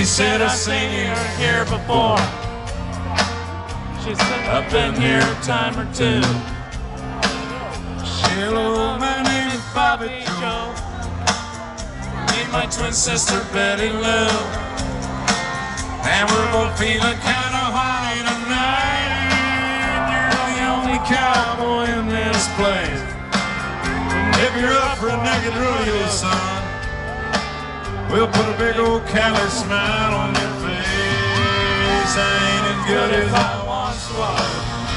said, I've seen you here before. She said, I've been here a time or two. Hello, my name is Bobby Joe. Meet my twin sister Betty Lou. And we're both feeling kind of horny tonight. You're the only cowboy in this place. If you're up for a naked rodeo, son, we'll put a big old Cali smile on your face. I ain't as good as I once was.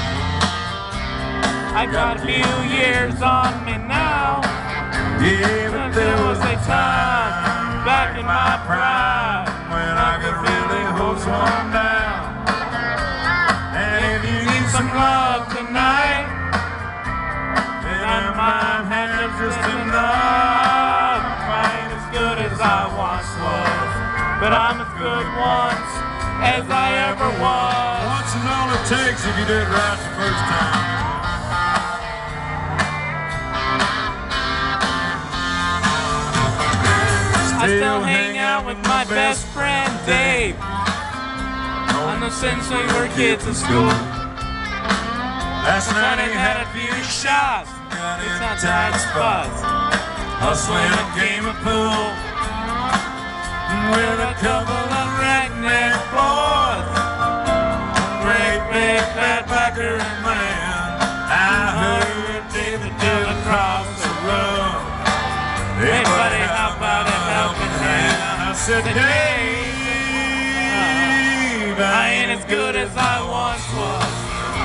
I got a few years on me now. Yeah, but there was a time back in my prime when I could really hose one down. And if you need some love tonight, then I might have just enough. I ain't as good as I once was, but I'm as good once as I ever was. Once is all it takes if you do it right the first time. I still hang out with my best friend Dave. On the sense we were kids in school. Last night he had a few shots. It's not tight spots. Hustling a game of pool with a couple of redneck boys. Great big fat backer man. I heard David did across the room. Hey buddy, how about a helping hand? I said, Dave, I ain't as good as I once was.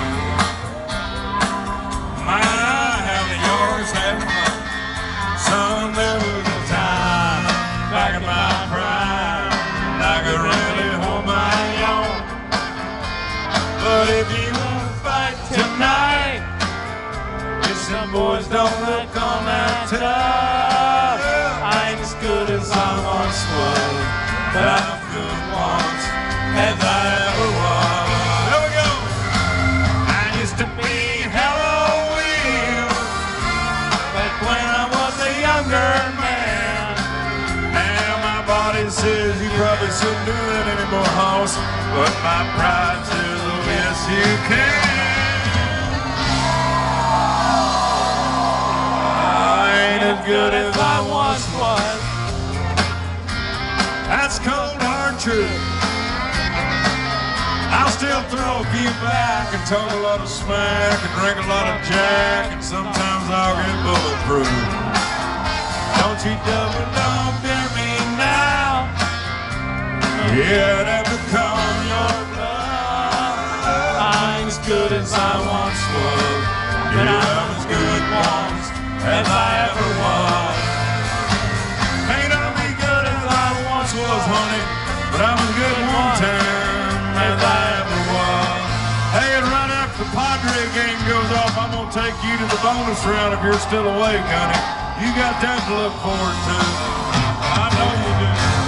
Might I have yours, have mine? Son, there was a time back in my prime I could really hold my own. But if you want to fight tonight, some boys don't look all that tough. I ain't as good as I once was, but I'm as good once as I ever was. There we go. I used to be Halloween back when I was a younger man. Now my body says you probably shouldn't do that anymore, hoss, but my pride says, oh yes you can. As good as I once was. That's cold hard truth. I'll still throw a few back and talk a lot of smack and drink a lot of Jack, and sometimes I'll get bulletproof. Don't you double dog dare me now. Yeah, that become your blood. I ain't as good as I once was, but I'm as good once as I ever was. Ain't gonna be good as I once was, honey, but I'm as good one time as I ever was. Hey, and right after the Padre game goes off, I'm gonna take you to the bonus round if you're still awake, honey. You got that to look forward to. I know you do.